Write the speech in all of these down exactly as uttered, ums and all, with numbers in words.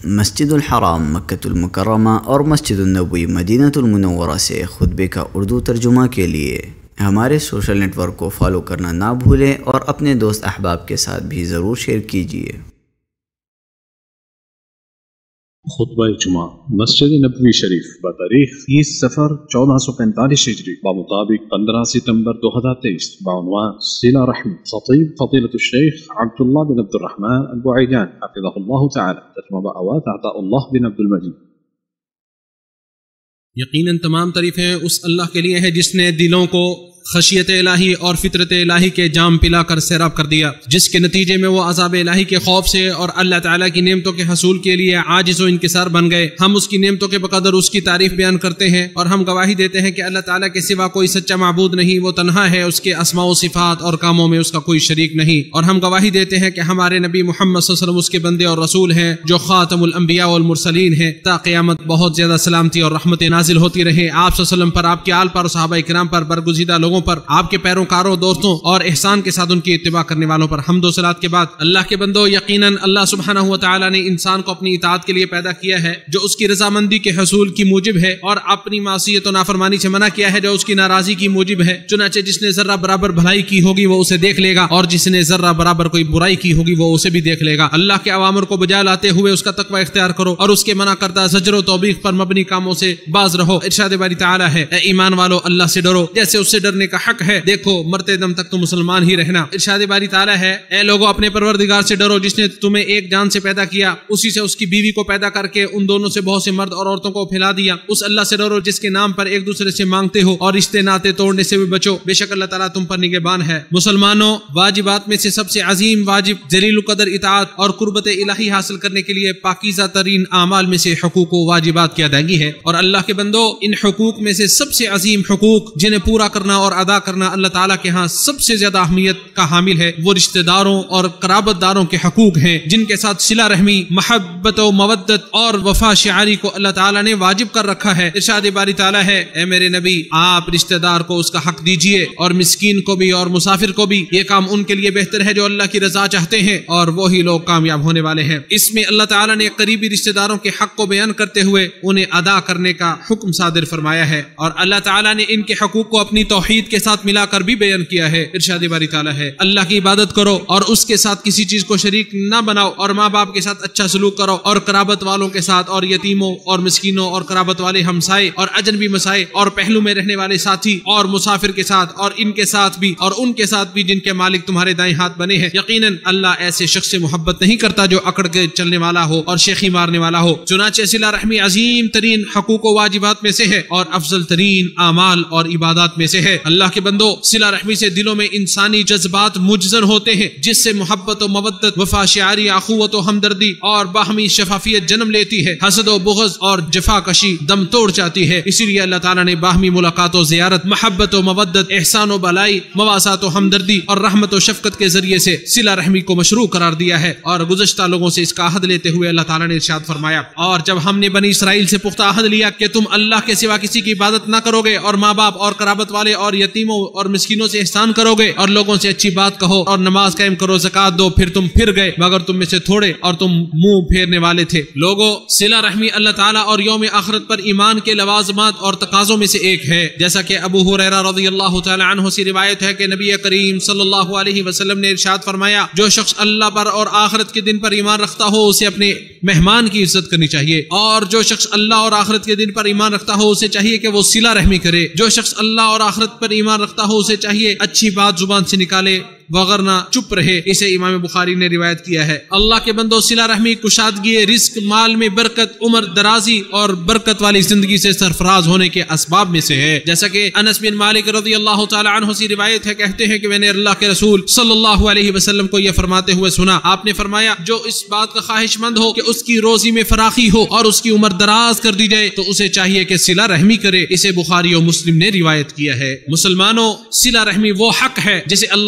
مسجد الحرام مکۃ المکرمہ اور مسجد النبوی مدینہ المنورہ سے خطبے کا اردو ترجمہ کے لیے ہمارے سوشل نیٹ ورک کو فالو کرنا نہ بھولیں اور اپنے دوست احباب کے ساتھ بھی ضرور شیئر کیجیے۔ خطبہ جمعہ مسجد نبوی شریف بتاریخ تیس سفر چودہ سو پینتالیس ہجری بمطابق پندرہ ستمبر دو ہزار تیئیس بعنوان صلہ رحم، خطیب فضیلۃ الشیخ عبداللہ بن عبد الرحمن البعیجان حفظہ اللہ تعالی، ترجمہ بآواز عطاء اللہ بن عبد المجید۔ یقیناً تمام تعریفیں اس اللہ کے لیے ہیں جس نے دلوں کو خشیت الہی اور فطرت الہی کے جام پلا کر سیراب کر دیا، جس کے نتیجے میں وہ عذاب الہی کے خوف سے اور اللہ تعالیٰ کی نعمتوں کے حصول کے لیے عاجز و انکسار بن گئے۔ ہم اس کی نعمتوں کے بقدر اس کی تعریف بیان کرتے ہیں اور ہم گواہی دیتے ہیں کہ اللہ تعالیٰ کے سوا کوئی سچا معبود نہیں، وہ تنہا ہے، اس کے اسماء و صفات اور کاموں میں اس کا کوئی شریک نہیں۔ اور ہم گواہی دیتے ہیں کہ ہمارے نبی محمد صلی اللہ علیہ وسلم اس کے بندے اور رسول ہیں جو خاتم الانبیاء والمرسلین ہیں، تا قیامت بہت زیادہ سلامتی اور رحمت نازل ہوتی رہے آپ صلی اللہ علیہ وسلم پر، آپ کے آل پر، صحابہ کرام پر، برگزیدہ لوگوں پر، آپ کے پیروکاروں، دوستوں اور احسان کے ساتھ ان کی اتباع کرنے والوں پر۔ حمد و صلات کے بعد اللہ کے بندو، یقیناً اللہ سبحانہ و تعالی نے انسان کو اپنی اطاعت کے لیے پیدا کیا ہے جو اس کی رضامندی کے حصول کی موجب ہے، اور اپنی معصیت و نافرمانی سے منع کیا ہے جو اس کی ناراضی کی موجب ہے۔ چنانچہ جس نے ذرہ برابر بھلائی کی ہوگی وہ اسے دیکھ لے گا، اور جس نے ذرہ برابر کوئی برائی کی ہوگی وہ اسے بھی دیکھ لے گا۔ اللہ کے اوامر کو بجا لاتے ہوئے اس کا تقوی اختیار کرو اور اس کے منع کردہ زجر و توبیخ پر مبنی کاموں سے باز رہو۔ ارشاد باری تعالی ہے، اے ایمان والو اللہ سے ڈرو جیسے اس سے ڈرنے کا حق ہے، دیکھو مرتے دم تک تو مسلمان ہی رہنا۔ ارشاد باری تعالی ہے، اے لوگو اپنے پروردگار سے ڈرو جس نے تمہیں ایک جان سے پیدا کیا، اسی سے اس کی بیوی کو پیدا کر کے ان دونوں سے بہت سے مرد اور عورتوں کو پھیلا دیا۔ اس اللہ سے ڈرو جس کے نام پر ایک دوسرے سے مانگتے ہو اور رشتے ناطے توڑنے سے بھی بچو، بے شک اللہ تعالیٰ تم پر نگہبان ہے۔ مسلمانوں، واجبات میں سے سب سے عظیم واجب جلیل القدر اطاعت اور قربت الہی حاصل کرنے کے لیے پاکیزہ ترین اعمال میں سے حقوق و واجبات کی ادائیگی ہے۔ اور اللہ کے بندو، ان حقوق میں سے سب سے عظیم حقوق جنہیں پورا کرنا اور ادا کرنا اللہ تعالیٰ کے ہاں سب سے زیادہ اہمیت کا حامل ہے، وہ رشتہ داروں اور قرابت داروں کے حقوق ہیں، جن کے ساتھ صلہ رحمی، محبت و مودت اور وفا شعاری کو اللہ تعالیٰ نے واجب کر رکھا ہے۔ ارشاد باری تعالیٰ ہے، اے میرے نبی، آپ رشتہ دار کو اس کا حق دیجئے اور مسکین کو بھی اور مسافر کو بھی، یہ کام ان کے لیے بہتر ہے جو اللہ کی رضا چاہتے ہیں، اور وہی لوگ کامیاب ہونے والے ہیں۔ اس میں اللہ تعالیٰ نے قریبی رشتہ داروں کے حق کو بیان کرتے ہوئے انہیں ادا کرنے کا حکم صادر فرمایا ہے، اور اللہ تعالیٰ نے ان کے حقوق کو اپنی توحید کے ساتھ ملا کر بھی بیان کیا ہے۔ ارشاد باری تعالیٰ ہے، اللہ کی عبادت کرو اور اس کے ساتھ کسی چیز کو شریک نہ بناؤ، اور ماں باپ کے ساتھ اچھا سلوک کرو، اور قرابت والوں کے ساتھ اور یتیموں اور مسکینوں اور قرابت والے ہمسائے اور اجنبی مسائے اور پہلو میں رہنے والے ساتھی اور مسافر کے ساتھ اور ان کے ساتھ بھی اور ان کے ساتھ بھی جن کے مالک تمہارے دائیں ہاتھ بنے ہیں۔ یقیناً اللہ ایسے شخص سے محبت نہیں کرتا جو اکڑ کے چلنے والا ہو اور شیخی مارنے والا ہو۔ چنانچہ صلہ رحمی عظیم ترین حقوق و واجبات میں سے ہے اور افضل ترین اعمال اور عبادات میں سے ہے۔ اللہ کے بندو، صلہ رحمی سے دلوں میں انسانی جذبات مجزن ہوتے ہیں، جس سے محبت و مودت، وفا شعاری، اخوت و ہمدردی اور باہمی شفافیت جنم لیتی ہے۔ حسد و بغض اور جفا کشی دم توڑ جاتی ہے۔ اسی لیے اللہ تعالیٰ نے باہمی ملاقات و زیارت، محبت و مودت، احسان و بلائی، مواسات و ہمدردی اور رحمت و شفقت کے ذریعے سے صلہ رحمی کو مشروع قرار دیا ہے، اور گزشتہ لوگوں سے اس کا عہد لیتے ہوئے اللہ تعالیٰ نے ارشاد فرمایا، اور جب ہم نے بنی اسرائیل سے پختہ عہد لیا کہ تم اللہ کے سوا کسی کی عبادت نہ کرو گے اور ماں باپ اور قرابت والے اور یتیموں اور مسکینوں سے احسان کرو گے اور لوگوں سے اچھی بات کہو اور نماز قائم کرو، زکات دو، پھر تم پھر گئے مگر تم میں سے تھوڑے اور تم منہ پھیرنے والے تھے۔ لوگوں، صلہ رحمی اللہ تعالیٰ اور یوم آخرت پر ایمان کے لوازمات اور تقاضوں میں سے ایک ہے، جیسا کہ ابو ہریرہ رضی اللہ تعالی عنہ سے روایت ہے کہ نبی کریم صلی اللہ علیہ وسلم نے ارشاد فرمایا، جو شخص اللہ پر اور آخرت کے دن پر ایمان رکھتا ہو اسے اپنے مہمان کی عزت کرنی چاہیے، اور جو شخص اللہ اور آخرت کے دن پر ایمان رکھتا ہو اسے چاہیے کہ وہ صلہ رحمی کرے، جو شخص اللہ اور آخرت پر ایمان رکھتا ہو اسے چاہیے اچھی بات زبان سے نکالے وغیرہ چپ رہے۔ اسے امام بخاری نے روایت کیا ہے۔ اللہ کے بندو، صلہ رحمی کشادگی رزق، مال میں برکت، عمر درازی اور برکت والی زندگی سے سرفراز ہونے کے اسباب میں سے ہے، جیسا کہ انس بن مالک رضی اللہ تعالی عنہ سے روایت ہے، کہتے ہیں کہ میں نے اللہ کے رسول صلی اللہ علیہ وسلم کو یہ فرماتے ہوئے سنا، آپ نے فرمایا، جو اس بات کا خواہش مند ہو کہ اس کی روزی میں فراخی ہو اور اس کی عمر دراز کر دی جائے تو اسے چاہیے کہ صلہ رحمی کرے۔ اسے بخاری و مسلم نے روایت کیا ہے۔ مسلمانوں، صلہ رحمی وہ حق ہے جسے اللہ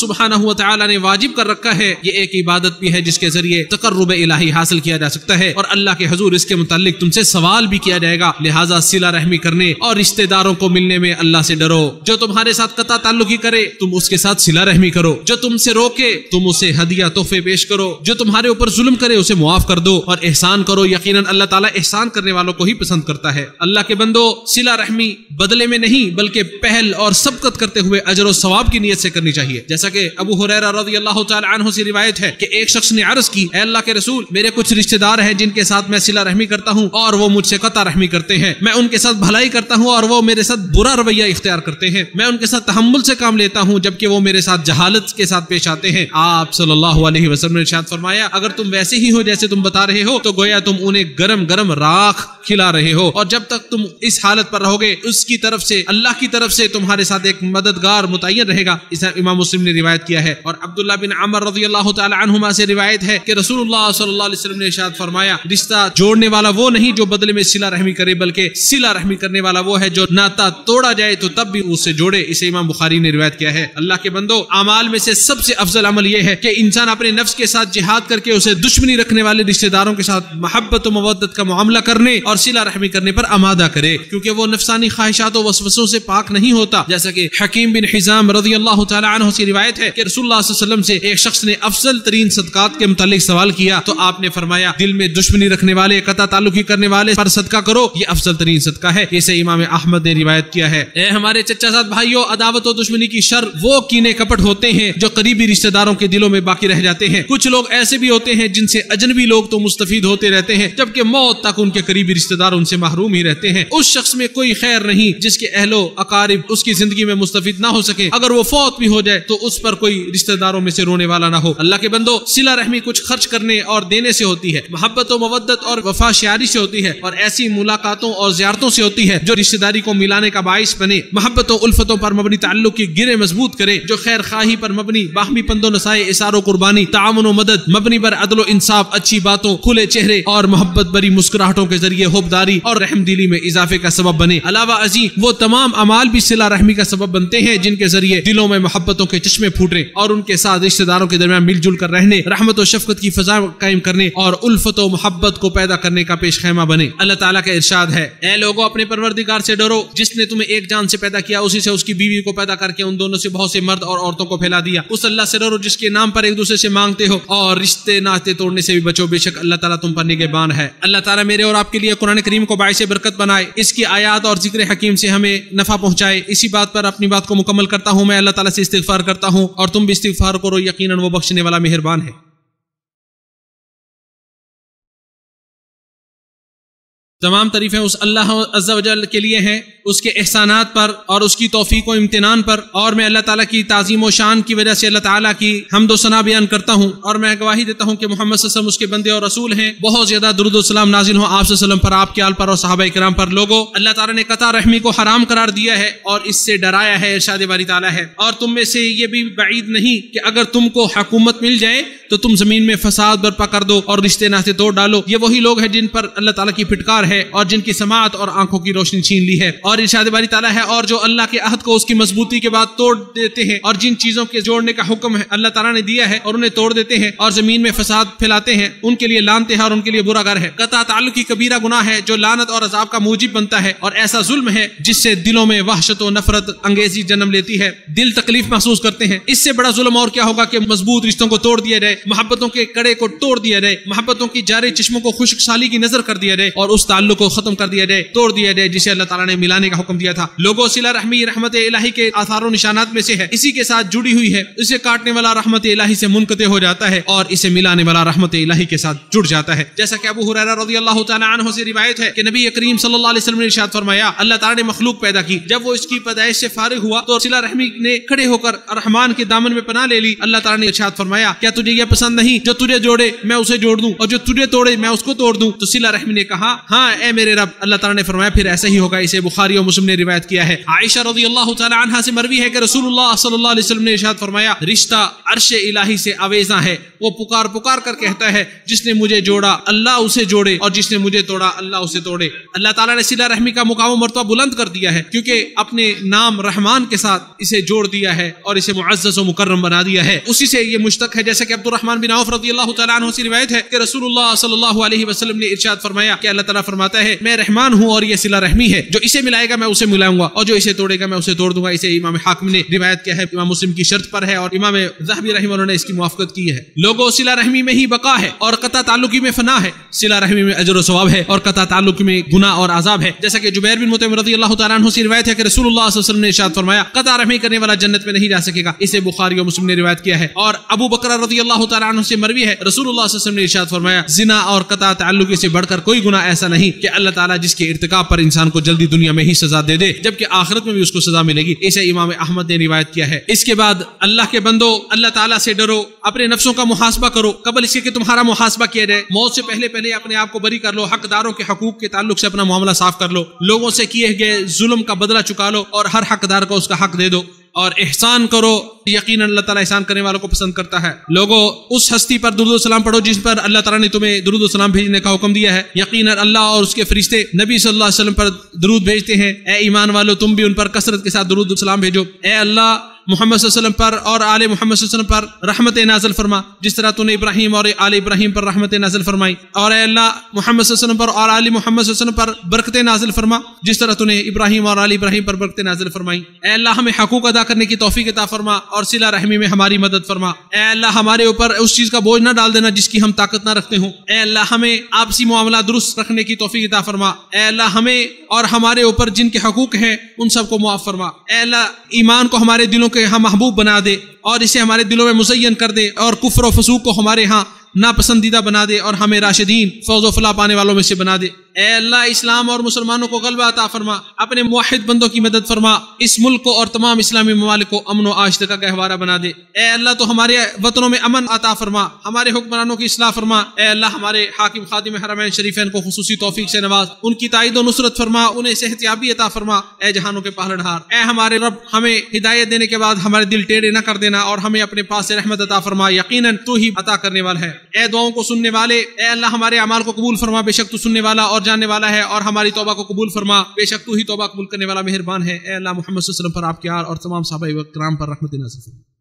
سبحانہ و تعالی نے واجب کر رکھا ہے یہ ایک عبادت بھی ہے جس کے ذریعے تقرب الہی حاصل کیا جا سکتا ہے اور اللہ کے حضور اس کے متعلق تم سے سوال بھی کیا جائے گا، لہٰذا صلہ رحمی کرنے اور رشتہ داروں کو ملنے میں اللہ سے ڈرو۔ جو تمہارے ساتھ قطع تعلقی کرے تم اس کے ساتھ صلہ رحمی کرو، جو تم سے روکے تم اسے ہدیہ تحفے پیش کرو، جو تمہارے اوپر ظلم کرے اسے معاف کر دو اور احسان کرو، یقیناً اللہ تعالیٰ احسان کرنے والوں کو ہی پسند کرتا ہے۔ اللہ کے بندو، صلہ رحمی بدلے میں نہیں بلکہ پہل اور سبقت کرتے ہوئے اجر و ثواب کی نیت سے کرنی چاہیے، جیسا کہ ابو ہریرہ رضی اللہ تعالی عنہ سے روایت ہے کہ ایک شخص نے عرض کی، اے اللہ کے رسول، میرے کچھ رشتہ دار ہیں جن کے ساتھ میں صلہ رحمی کرتا ہوں اور وہ مجھ سے قطع رحمی کرتے ہیں، میں ان کے ساتھ بھلائی کرتا ہوں اور وہ میرے ساتھ برا رویہ اختیار کرتے ہیں، میں ان کے ساتھ تحمل سے کام لیتا ہوں جبکہ وہ میرے ساتھ جہالت کے ساتھ پیش آتے ہیں۔ آپ صلی اللہ علیہ وسلم نے ارشاد فرمایا، اگر تم ویسے ہی ہو جیسے تم بتا رہے ہو تو گویا تم انہیں گرم گرم راکھ کھلا رہے ہو، اور جب تک تم اس حالت پر رہو گے اس کی طرف سے، اللہ کی طرف سے تمہارے ساتھ ایک مددگار متعین رہے گا۔ اسے امام مسلم نے روایت کیا ہے۔ اور عبداللہ بن عمر رضی اللہ تعالی عنہما سے روایت ہے کہ رسول اللہ صلی اللہ علیہ وسلم نے ارشاد فرمایا، رشتہ جوڑنے والا وہ نہیں جو بدلے میں صلہ رحمی کرے بلکہ صلہ رحمی کرنے والا وہ ہے جو ناتا توڑا جائے تو تب بھی اس سے جوڑے۔ اسے امام بخاری نے روایت کیا ہے۔ اللہ کے بندو، اعمال میں سے سب سے افضل عمل یہ ہے کہ انسان اپنے نفس کے ساتھ جہاد کر کے اسے دشمنی رکھنے والے رشتہ داروں کے ساتھ محبت و مودت کا معاملہ کرنے اور صلہ رحمی کرنے پر آمادہ کرے، کیونکہ وہ نفسانی خواہشات و وسوسوں سے پاک نہیں ہوتا۔ جیسا کہ حکیم بن حزام رضی اللہ تعالی عنہ سے روایت ہے کہ رسول اللہ صلی اللہ علیہ وسلم سے ایک شخص نے افضل ترین صدقات کے متعلق سوال کیا تو آپ نے فرمایا، دل میں دشمنی رکھنے والے، قطع تعلقی کرنے والے پر صدقہ کرو، یہ افضل ترین صدقہ ہے۔ اسے امام احمد نے روایت کیا ہے۔ اے ہمارے چچا زاد بھائیوں، عداوت و دشمنی کی شر وہ کینے کپٹ ہوتے ہیں جو قریبی رشتہ داروں کے دلوں میں باقی رہ جاتے ہیں۔ کچھ لوگ ایسے بھی ہوتے ہیں جن سے اجنبی لوگ تو مستفید ہوتے رہتے ہیں جبکہ موت تک ان کے قریبی رشتہ دار ان سے محروم ہی رہتے ہیں۔ اس شخص میں کوئی خیر نہیں جس کے اہل و اقارب اس کی زندگی میں مستفید نہ ہو سکے، اگر وہ فوت بھی ہو جائے تو اس پر کوئی رشتہ داروں میں سے رونے والا نہ ہو۔ اللہ کے بندو، صلہ رحمی کچھ خرچ کرنے اور دینے سے ہوتی ہے، محبت و مودت اور وفا شیاری سے ہوتی ہے، اور ایسی ملاقاتوں اور زیارتوں سے ہوتی ہے جو رشتہ داری کو ملانے کا باعث بنے، محبت و الفتوں پر مبنی تعلق کی گرے مضبوط کرے، جو خیر خواہی پر مبنی، باہمی پند و نسائے، اثار و قربانی، تعاون و مدد، مبنی بر عدل و انصاف، اچھی باتوں، کھلے چہرے اور محبت بری مسکراہٹوں کے ذریعے حبداری اور رحم دلی میں اضافے کا سبب بنے۔ علاوہ ازیں وہ تمام اعمال بھی صلہ رحمی کا سبب بنتے ہیں جن کے ذریعے دلوں میں محبتوں کے چشمے پھوٹے اور ان کے ساتھ رشتہ داروں کے درمیان مل جل کر رہنے، رحمت و شفقت کی فضا قائم کرنے اور الفت و محبت کو پیدا کرنے کا پیش خیمہ بنے۔ اللہ تعالیٰ کا ارشاد ہے، اے لوگوں، اپنے پروردگار سے ڈرو جس نے تمہیں ایک جان سے پیدا کیا، اسی سے اس کی بیوی کو پیدا کر کے ان دونوں سے بہت سے مرد اور عورتوں کو پھیلا دیا۔ اس اللہ سے ڈرو جس کے نام پر ایک دوسرے سے مانگتے ہو، اور رشتے ناطے توڑنے سے بھی بچو، بے شک اللہ تعالیٰ تم پر نگہبان ہے۔ اللہ تعالیٰ میرے اور آپ کے لیے قرآن کریم کو باعث برکت بنائے، اس کی آیات اور ذکر حکیم سے ہمیں نفع پہنچائے۔ اسی بات پر اپنی بات کو مکمل کرتا ہوں، میں اللہ تعالیٰ سے استغفار کرتا ہوں اور تم بھی استغفار کرو، یقیناً وہ بخشنے والا مہربان ہے۔ تمام تعریفیں اس اللہ عز و جل کے لیے ہیں، اس کے احسانات پر اور اس کی توفیق و امتنان پر، اور میں اللہ تعالیٰ کی تعظیم و شان کی وجہ سے اللہ تعالیٰ کی حمد و ثنا بیان کرتا ہوں، اور میں گواہی دیتا ہوں کہ محمد صلی اللہ علیہ وسلم اس کے بندے اور رسول ہیں۔ بہت زیادہ درود و سلام نازل ہو آپ صلی اللہ علیہ وسلم پر، آپ کے آل پر اور صحابہ کرام پر۔ لوگوں، اللہ تعالیٰ نے قطع رحمی کو حرام قرار دیا ہے اور اس سے ڈرایا ہے، ارشاد باری تعالیٰ ہے، اور تم میں سے یہ بھی بعید نہیں کہ اگر تم کو حکومت مل جائے تو تم زمین میں فساد برپا کر دو اور رشتے ناطے توڑ ڈالو۔ یہ وہی لوگ ہیں جن پر اللہ تعالیٰ کی پھٹکار ہے اور جن کی سماعت اور آنکھوں کی روشنی چھین لی ہے۔ اور ارشاد باری تعالیٰ ہے، اور جو اللہ کے عہد کو اس کی مضبوطی کے بعد توڑ دیتے ہیں اور جن چیزوں کے جوڑنے کا حکم ہے اللہ تعالیٰ نے دیا ہے اور انہیں توڑ دیتے ہیں اور زمین میں فساد پھیلاتے ہیں، ان کے لیے لعنت ہے اور ان کے لیے برا گھر ہے۔ قطع تعلق کی کبیرہ گناہ ہے جو لعنت اور عذاب کا موجب بنتا ہے، اور ایسا ظلم ہے جس سے دلوں میں وحشت و نفرت انگیزی جنم لیتی ہے، دل تکلیف محسوس کرتے ہیں۔ اس سے بڑا ظلم اور کیا ہوگا کہ مضبوط رشتوں کو توڑ دیا جائے، محبتوں کے کڑے کو توڑ دیا جائے، محبتوں کی جارے چشموں کو خشک سالی کی نظر کر دیا جائے اور اس تعلق کو ختم کر دیا جائے، توڑ دیا جائے جسے اللہ تعالیٰ نے ملانے کا حکم دیا تھا۔ لوگوں، صلہ رحمی رحمت الہی کے آثار و نشانات میں سے ہے، اسی کے ساتھ جڑی ہوئی ہے، اسے کاٹنے والا رحمت الہی سے منقطع ہو جاتا ہے اور اسے ملانے والا رحمت الہی کے ساتھ جڑ جاتا ہے۔ جیسا کہ ابو ہریرہ رضی اللہ تعالی عنہ سے روایت ہے کہ نبی کریم صلی اللہ علیہ وسلم نے ارشاد فرمایا، اللہ تعالیٰ نے مخلوق پیدا کی، جب وہ اس کی پیدائش سے فارغ ہوا تو صلہ رحمی نے کھڑے ہو کر رحمان کے دامن میں پناہ لے لی۔ اللہ تعالیٰ نے ارشاد فرمایا، کیا تجھے یہ پسند نہیں جو تجھے جوڑے میں اسے جوڑ دوں اور جو تجھے توڑے میں اس کو توڑ دوں؟ تو صلہ رحمی نے کہا، ہاں ہاں اے میرے رب، اللہ تعالیٰ نے فرمایا پھر ایسا ہی ہوگا. اسے بخاری اور مسلم نے روایت کیا ہے. عائشہ رضی اللہ تعالی عنہا سے مروی ہے کہ رسول اللہ صلی اللہ علیہ وسلم نے ارشاد فرمایا رشتہ عرش الہی سے آویزاں ہے، وہ پکار پکار کر کہتا ہے جس نے مجھے جوڑا اللہ اسے جوڑے اور جس نے مجھے توڑا اللہ اسے توڑے. اللہ تعالیٰ نے صلہ رحمی کا مقام و مرتبہ بلند کر دیا ہے کیونکہ اپنے نام رحمان کے ساتھ اسے جوڑ دیا ہے اور اسے معزز و مکرم بنا دیا ہے. اسی سے یہ مشتق ہے، جیسا کہ عبد الرحمن بن عوف رضی اللہ تعالیٰ عنہ سے روایت ہے کہ رسول اللہ صلی اللہ علیہ وسلم نے ارشاد فرمایا کہ اللہ تعالیٰ فرماتا ہے میں رحمان ہوں اور یہ صلہ رحمی ہے، جو اسے ملائے گا میں اسے ملاؤں گا اور جو اسے توڑے گا میں اسے توڑ دوں گا. اسے امام حاکم نے روایت کیا ہے، امام مسلم کی شرط پر ہے اور امام ذہبی رحمہ اللہ نے اس کی موافقت کی ہے. لوگوں صلہ رحمی میں ہی بقا ہے اور قطع تعلقی میں فنا ہے. صلہ رحمی میں اجر و ثواب ہے اور قطع تعلق میں گناہ اور عذاب ہے. جیسا کہ جبیر بن مطعم رضی اللہ تعالیٰ عنہ سے روایت ہے کہ رسول اللہ صلی اللہ علیہ وسلم نے ارشاد فرمایا قطع رحمی کرنے والا جنت میں نہیں جا سکے گا. اسے بخاری اور مسلم نے روایت کیا ہے. اور ابو بکر رضی اللہ تعالیٰ عنہ سے مروی ہے رسول اللہ صلی اللہ علیہ وسلم نے ارشاد فرمایا زنا اور قطع تعلق سے بڑھ کر کوئی گناہ ایسا نہیں کہ اللہ تعالیٰ جس کے ارتکاب پر انسان کو جلدی دنیا میں ہی سزا دے دے جبکہ آخرت میں بھی اس کو سزا ملے گی. اسے امام احمد نے روایت کیا ہے. اس کے بعد اللہ کے بندو اللہ تعالیٰ سے ڈرو، اپنے نفسوں کا محاسبہ کرو قبل اس کے کہ تمہارا محاسبہ کیا جائے. موت سے پہلے پہلے اپنے آپ کو بری کر لو، حقداروں کے حقوق کے تعلق سے اپنا معاملہ صاف کر لو، لوگوں سے کیے گئے ظلم کا بدلہ چکا لو اور ہر حقدار کو اس کا حق دے دو اور احسان کرو. یقیناً اللہ تعالیٰ احسان کرنے والوں کو پسند کرتا ہے. لوگو اس ہستی پر درود و سلام پڑھو جس پر اللہ تعالیٰ نے تمہیں درود و سلام بھیجنے کا حکم دیا ہے. یقیناً اللہ اور اس کے فرشتے نبی صلی اللہ علیہ وسلم پر درود بھیجتے ہیں. اے ایمان والو تم بھی ان پر کثرت کے ساتھ درود و سلام بھیجو. اے اللہ محمد صلی اللہ علیہ وسلم پر اور آل محمد صلی اللہ علیہ وسلم پر رحمت نازل فرما جس طرح تو نے ابراہیم اور آل ابراہیم پر رحمت نازل فرمائی. اور اے اللہ محمد صلی اللہ علیہ وسلم پر اور آل محمد صلی اللہ علیہ وسلم پر برکت نازل فرما جس طرح تو نے ابراہیم اور آل ابراہیم پر برکت نازل فرمائی. اے اللہ ہمیں حقوق ادا کرنے کی توفیق عطا فرما اور صلہ رحمی میں ہماری مدد فرما. اے اللہ ہمارے اوپر اس چیز کا بوجھ نہ ڈال دینا جس کی ہم طاقت نہ رکھتے ہوں. اے اللہ ہمیں آپسی معاملہ درست رکھنے کی توفیق عطا فرما. اے اللہ ہمیں اور ہمارے اوپر جن کے حقوق ہیں ان سب کو معاف فرما. اے اللہ ایمان کو ہمارے دلوں کے ہم محبوب بنا دے اور اسے ہمارے دلوں میں مزین کر دے اور کفر و فسوق کو ہمارے ہاں ناپسندیدہ بنا دے اور ہمیں راشدین فوز و فلاح پانے والوں میں سے بنا دے. اے اللہ اسلام اور مسلمانوں کو غلبہ عطا فرما، اپنے موحد بندوں کی مدد فرما، اس ملک کو اور تمام اسلامی ممالک کو امن و آشتی کا گہوارہ بنا دے. اے اللہ تو ہمارے وطنوں میں امن عطا فرما، ہمارے حکمرانوں کی اصلاح فرما. اے اللہ ہمارے حاکم خادم حرمین شریفین کو خصوصی توفیق سے نواز، ان کی تائید و نصرت فرما، انہیں صحت یابی عطا فرما. اے جہانوں کے پالنہار، اے ہمارے رب ہمیں ہدایت دینے کے بعد ہمارے دل ٹیڑھے نہ کر دینا اور ہمیں اپنے پاس سے رحمت عطا فرما. یقیناً تو ہی عطا کرنے والا ہے. اے دعاؤں کو سننے والے، اے اللہ ہمارے اعمال کو قبول فرما، بے شک تو سننے والا اور جاننے والا ہے. اور ہماری توبہ کو قبول فرما، بے شک تو ہی توبہ قبول کرنے والا مہربان ہے. اے اللہ محمد صلی اللہ علیہ وسلم پر، آپ کے آل اور تمام صحابہ و کرام پر رحمت نازل فرما.